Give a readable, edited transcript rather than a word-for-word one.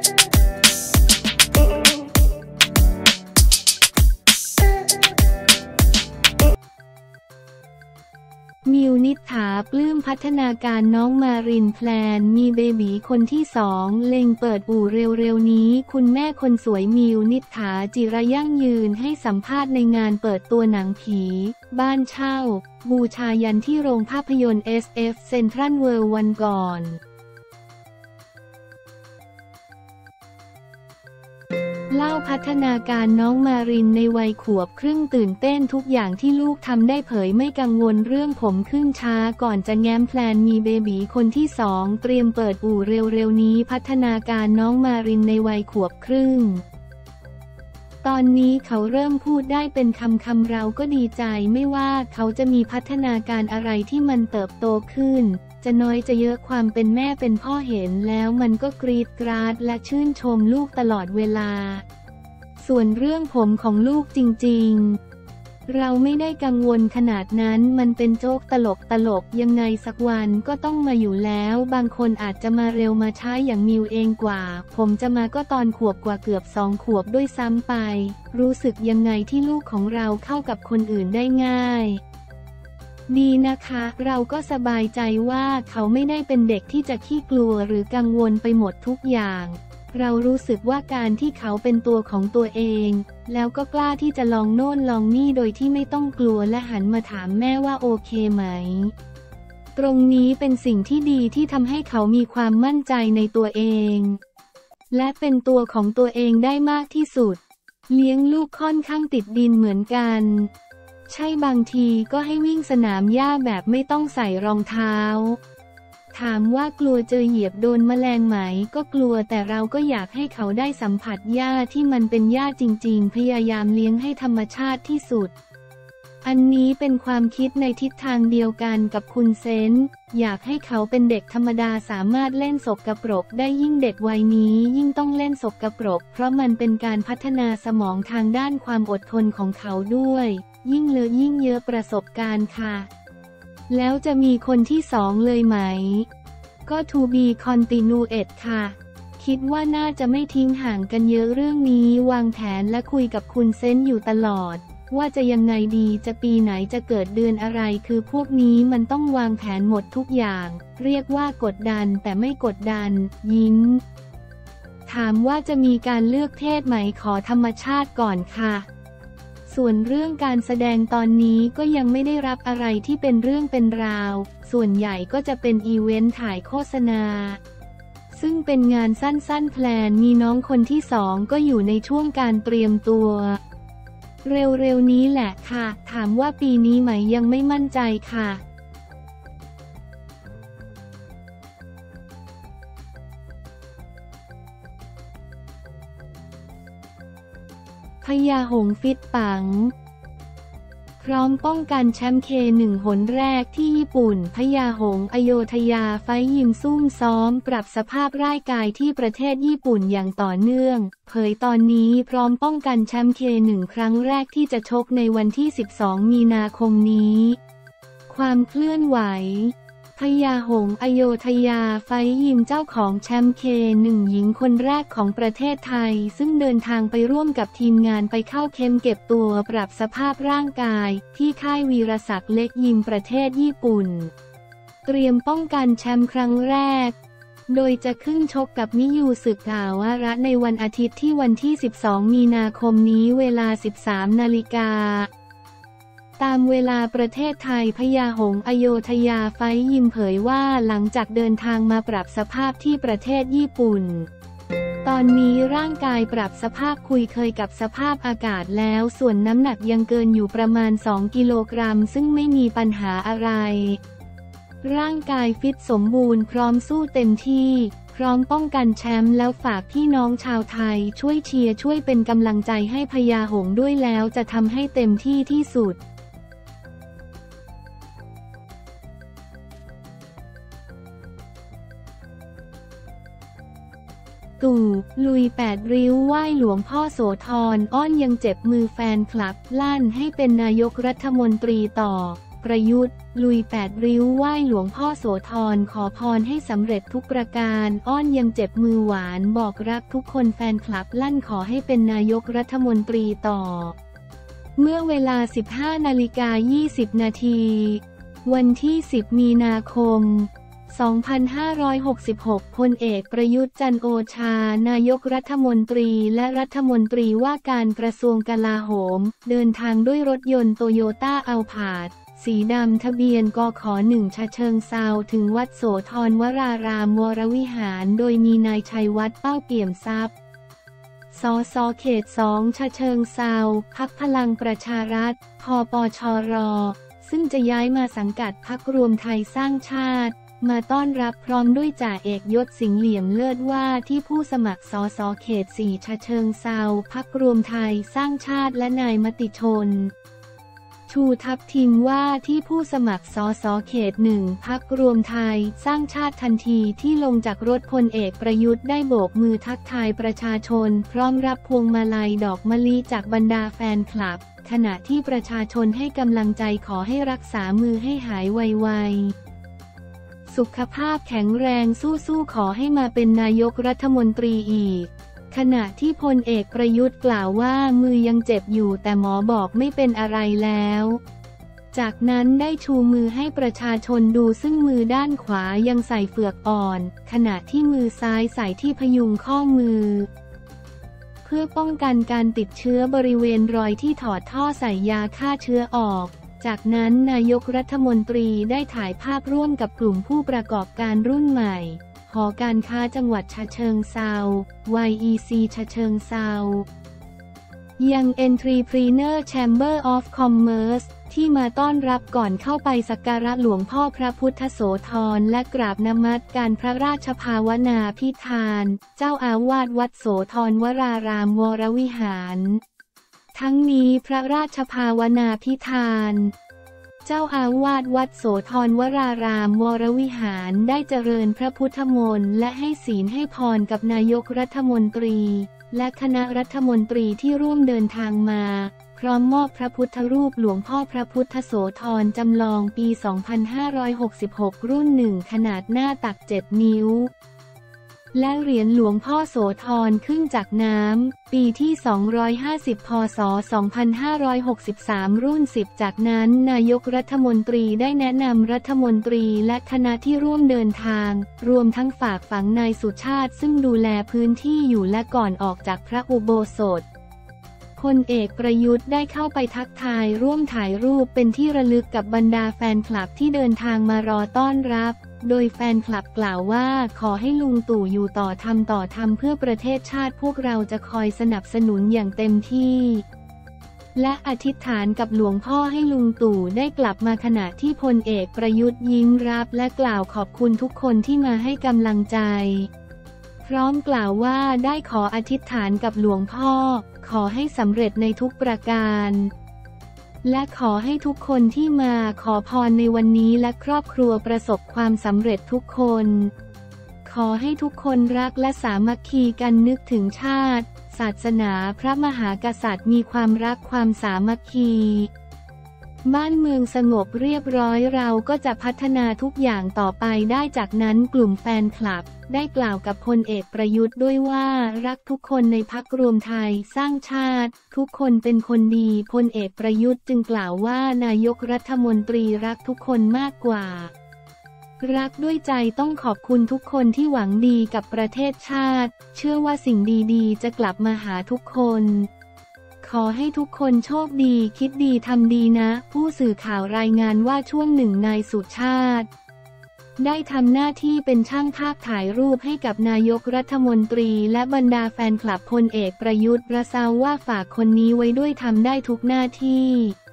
มิวนิษฐาปลื้มพัฒนาการน้องมารินแพลนมีเบบีคนที่2เล็งเปิดอู่เร็วๆนี้คุณแม่คนสวยมิวนิษฐาจิระยั่งยืนให้สัมภาษณ์ในงานเปิดตัวหนังผีบ้านเช่าบูชายันที่โรงภาพยนตร์ SF เซ็นทรัลเวิลด์วันก่อนเล่าพัฒนาการน้องมารินในวัยขวบครึ่งตื่นเต้นทุกอย่างที่ลูกทำได้เผยไม่กังวลเรื่องผมขึ้นช้าก่อนจะแง้มแพลนมีเบบีคนที่2เตรียมเปิดอู่เร็วๆนี้พัฒนาการน้องมารินในวัยขวบครึ่งตอนนี้เขาเริ่มพูดได้เป็นคำเราก็ดีใจไม่ว่าเขาจะมีพัฒนาการอะไรที่มันเติบโตขึ้นจะน้อยจะเยอะความเป็นแม่เป็นพ่อเห็นแล้วมันก็กรีดกราดและชื่นชมลูกตลอดเวลาส่วนเรื่องผมของลูกจริงๆเราไม่ได้กังวลขนาดนั้นมันเป็นโจ๊กตลกยังไงสักวันก็ต้องมาอยู่แล้วบางคนอาจจะมาเร็วมาช้าอย่างมิวเองกว่าผมจะมาก็ตอนขวบกว่าเกือบ2 ขวบด้วยซ้ำไปรู้สึกยังไงที่ลูกของเราเข้ากับคนอื่นได้ง่ายดีนะคะเราก็สบายใจว่าเขาไม่ได้เป็นเด็กที่จะขี้กลัวหรือกังวลไปหมดทุกอย่างเรารู้สึกว่าการที่เขาเป็นตัวของตัวเองแล้วก็กล้าที่จะลองโน่นลองนี่โดยที่ไม่ต้องกลัวและหันมาถามแม่ว่าโอเคไหมตรงนี้เป็นสิ่งที่ดีที่ทำให้เขามีความมั่นใจในตัวเองและเป็นตัวของตัวเองได้มากที่สุดเลี้ยงลูกค่อนข้างติดดินเหมือนกันใช่บางทีก็ให้วิ่งสนามหญ้าแบบไม่ต้องใส่รองเท้าถามว่ากลัวเจอเหยียบโดนแมลงไหมก็กลัวแต่เราก็อยากให้เขาได้สัมผัสหญ้าที่มันเป็นหญ้าจริงๆพยายามเลี้ยงให้ธรรมชาติที่สุดอันนี้เป็นความคิดในทิศทางเดียวกันกับคุณเซนอยากให้เขาเป็นเด็กธรรมดาสามารถเล่นสกปรกได้ยิ่งเด็กวัยนี้ยิ่งต้องเล่นสกปรกเพราะมันเป็นการพัฒนาสมองทางด้านความอดทนของเขาด้วยยิ่งเลอะยิ่งเยอะประสบการณ์ค่ะแล้วจะมีคนที่2เลยไหมก็ to be continued ค่ะคิดว่าน่าจะไม่ทิ้งห่างกันเยอะเรื่องนี้วางแผนและคุยกับคุณเซนอยู่ตลอดว่าจะยังไงดีจะปีไหนจะเกิดเดือนอะไรคือพวกนี้มันต้องวางแผนหมดทุกอย่างเรียกว่ากดดันแต่ไม่กดดันยิ้มถามว่าจะมีการเลือกเพศไหมขอธรรมชาติก่อนค่ะส่วนเรื่องการแสดงตอนนี้ก็ยังไม่ได้รับอะไรที่เป็นเรื่องเป็นราวส่วนใหญ่ก็จะเป็นอีเวนต์ถ่ายโฆษณาซึ่งเป็นงานสั้นๆแพลนมีน้องคนที่2ก็อยู่ในช่วงการเตรียมตัวเร็วๆนี้แหละค่ะถามว่าปีนี้ไหมยังไม่มั่นใจค่ะพญาหงส์ฟิตปังพร้อมป้องกันแชมป์K1หนแรกที่ญี่ปุ่นพญาหงส์อโยธยาไฟท์ยิมซุ่มซ้อมปรับสภาพร่างกายที่ประเทศญี่ปุ่นอย่างต่อเนื่องเผยตอนนี้พร้อมป้องกันแชมป์K1ครั้งแรกที่จะชกในวันที่12มีนาคมนี้ความเคลื่อนไหวพญาหงส์อโยธยาไฟท์ยิมเจ้าของแชมป์K1หญิงคนแรกของประเทศไทยซึ่งเดินทางไปร่วมกับทีมงานไปเข้าเข็มเก็บตัวปรับสภาพร่างกายที่ค่ายวีรศักดิ์เล็กยิมประเทศญี่ปุ่นเตรียมป้องกันแชมป์ครั้งแรกโดยจะขึ้นชกกับมิยูสึกาวาระในวันอาทิตย์ที่วันที่12มีนาคมนี้เวลา 13 นาฬิกาตามเวลาประเทศไทยพญาหงส์อโยธยาไฟท์ยิมเผยว่าหลังจากเดินทางมาปรับสภาพที่ประเทศญี่ปุ่นตอนนี้ร่างกายปรับสภาพคุยเคยกับสภาพอากาศแล้วส่วนน้ำหนักยังเกินอยู่ประมาณ2 กิโลกรัมซึ่งไม่มีปัญหาอะไรร่างกายฟิตสมบูรณ์พร้อมสู้เต็มที่พร้อมป้องกันแชมป์แล้วฝากพี่น้องชาวไทยช่วยเชียร์ช่วยเป็นกำลังใจให้พญาหงส์ด้วยแล้วจะทำให้เต็มที่ที่สุดตู่ลุย8 ริ้วไหว้หลวงพ่อโสธรอ้อนยังเจ็บมือแฟนคลับลั่นให้เป็นนายกรัฐมนตรีต่อประยุทธ์ลุย8 ริ้วไหว้หลวงพ่อโสธรขอพรให้สำเร็จทุกประการอ้อนยังเจ็บมือหวานบอกรักทุกคนแฟนคลับลั่นขอให้เป็นนายกรัฐมนตรีต่อเมื่อเวลา 15:20 นาทีวันที่ 10 มีนาคม 2566 พลเอกประยุทธ์จันทร์โอชานายกรัฐมนตรีและรัฐมนตรีว่าการกระทรวงกลาโหมเดินทางด้วยรถยนต์โตโยต้าอัลพาร์ดสีดำทะเบียนกข.1 ฉะเชิงเทราถึงวัดโสธรวรารามวรวิหารโดยมีนายชัยวัฒน์เป้าเปี่ยมทรัพย์สสเขต 2 ฉะเชิงเทราพรรคพลังประชารัฐพปชรซึ่งจะย้ายมาสังกัดพรรครวมไทยสร้างชาติมาต้อนรับพร้อมด้วยจ่าเอกยศสิงห์เหลี่ยมเลิศว่าที่ผู้สมัครสสเขต 4 ฉะเชิงเทราพรรครวมไทยสร้างชาติและนายมติชนชูทัพทิมว่าที่ผู้สมัครสสเขต 1 พรรครวมไทยสร้างชาติทันทีที่ลงจากรถพลเอกประยุทธ์ได้โบกมือทักทายประชาชนพร้อมรับพวงมาลัยดอกมะลิจากบรรดาแฟนคลับขณะที่ประชาชนให้กำลังใจขอให้รักษามือให้หายไวๆสุขภาพแข็งแรงสู้ๆขอให้มาเป็นนายกรัฐมนตรีอีกขณะที่พลเอกประยุทธ์กล่าวว่ามือยังเจ็บอยู่แต่หมอบอกไม่เป็นอะไรแล้วจากนั้นได้ชูมือให้ประชาชนดูซึ่งมือด้านขวายังใส่เฟือกอ่อนขณะที่มือซ้ายใส่ที่พยุงข้อมือเพื่อป้องกันการติดเชื้อบริเวณรอยที่ถอดท่อใส่ยาฆ่าเชื้อออกจากนั้นนายกรัฐมนตรีได้ถ่ายภาพร่วมกับกลุ่มผู้ประกอบการรุ่นใหม่หอการค้าจังหวัดฉะเชิงเทรา YEC ฉะเชิงเทรายัง Entrepreneur Chamber of Commerce ที่มาต้อนรับก่อนเข้าไปสักการะหลวงพ่อพระพุทธโสธรและกราบนมัสการพระราชภาวนาพิธานเจ้าอาวาสวัดโสธรวรารามวรวิหารทั้งนี้พระราชภาวนาพิธานเจ้าอาวาสวัดโสธรวรารามวรวิหารได้เจริญพระพุทธมนต์และให้ศีลให้พรกับนายกรัฐมนตรีและคณะรัฐมนตรีที่ร่วมเดินทางมาพร้อมมอบพระพุทธรูปหลวงพ่อพระพุทธโสธรจำลองปี 2566 รุ่น 1 ขนาดหน้าตัก 7 นิ้วและเหรียญหลวงพ่อโสธรขึ้นจากน้ำปีที่ 250 พ.ศ. 2563 รุ่น 10 จากนั้นนายกรัฐมนตรีได้แนะนำรัฐมนตรีและคณะที่ร่วมเดินทางรวมทั้งฝากฝังนายสุชาติซึ่งดูแลพื้นที่อยู่และก่อนออกจากพระอุโบสถพลเอกประยุทธ์ได้เข้าไปทักทายร่วมถ่ายรูปเป็นที่ระลึกกับบรรดาแฟนคลับที่เดินทางมารอต้อนรับโดยแฟนคลับกล่าวว่าขอให้ลุงตู่อยู่ต่อทำเพื่อประเทศชาติพวกเราจะคอยสนับสนุนอย่างเต็มที่และอธิษฐานกับหลวงพ่อให้ลุงตู่ได้กลับมาขณะที่พลเอกประยุทธ์ยิ้มรับและกล่าวขอบคุณทุกคนที่มาให้กำลังใจพร้อมกล่าวว่าได้ขออธิษฐานกับหลวงพ่อขอให้สำเร็จในทุกประการและขอให้ทุกคนที่มาขอพรในวันนี้และครอบครัวประสบความสำเร็จทุกคนขอให้ทุกคนรักและสามัคคีกันนึกถึงชาติศาสนาพระมหากษัตริย์มีความรักความสามัคคีบ้านเมืองสงบเรียบร้อยเราก็จะพัฒนาทุกอย่างต่อไปได้จากนั้นกลุ่มแฟนคลับได้กล่าวกับพลเอกประยุทธ์ด้วยว่ารักทุกคนในพรรครวมไทยสร้างชาติทุกคนเป็นคนดีพลเอกประยุทธ์จึงกล่าวว่านายกรัฐมนตรีรักทุกคนมากกว่ารักด้วยใจต้องขอบคุณทุกคนที่หวังดีกับประเทศชาติเชื่อว่าสิ่งดีๆจะกลับมาหาทุกคนขอให้ทุกคนโชคดีคิดดีทำดีนะผู้สื่อข่าวรายงานว่าช่วงหนึ่งนายสุชาติได้ทำหน้าที่เป็นช่างภาพถ่ายรูปให้กับนายกรัฐมนตรีและบรรดาแฟนคลับพลเอกประยุทธ์ประเสาว่าฝากคนนี้ไว้ด้วยทำได้ทุกหน้าที่